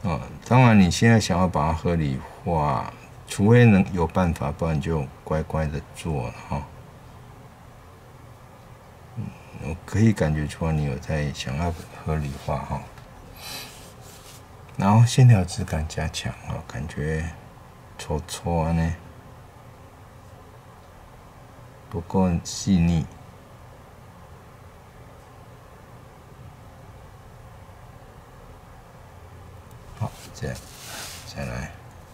当然你现在想要把它合理化，除非能有办法，不然就乖乖的做了哈。我可以感觉出来你有在想要合理化哈。然后线条质感加强感觉粗粗呢，不够细腻。好，这样再来。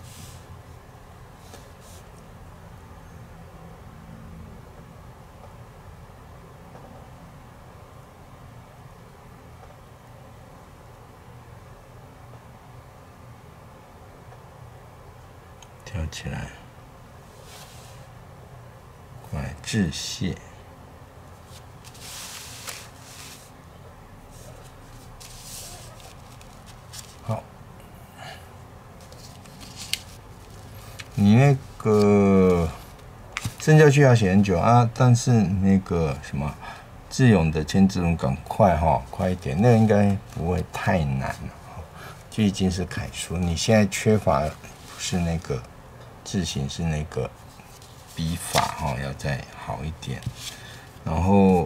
挑起来，过来致谢。好，你那个正教句要写很久啊，但是那个什么智勇的千字文赶快快一点，那个应该不会太难了。就已经是楷书，你现在缺乏不是那个字形，是那个笔法要再好一点。然后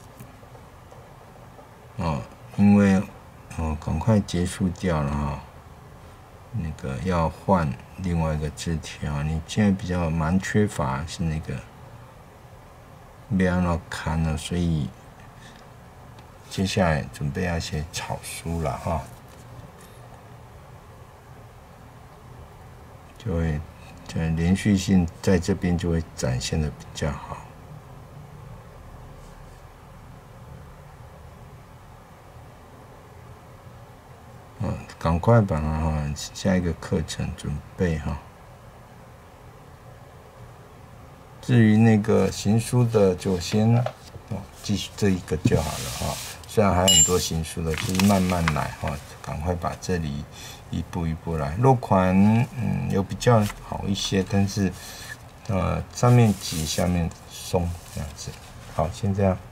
因为赶快结束掉了那个要换另外一个字条，你现在比较蛮缺乏是那个不要那看了，所以接下来准备要写草书了就会连续性在这边就会展现的比较好。赶快把它下一个课程准备至于那个行书的就先继续这一个就好了虽然还有很多行书的，就是慢慢来赶快把这里一步一步来。落款有比较好一些，但是上面挤下面松这样子。好，先这样。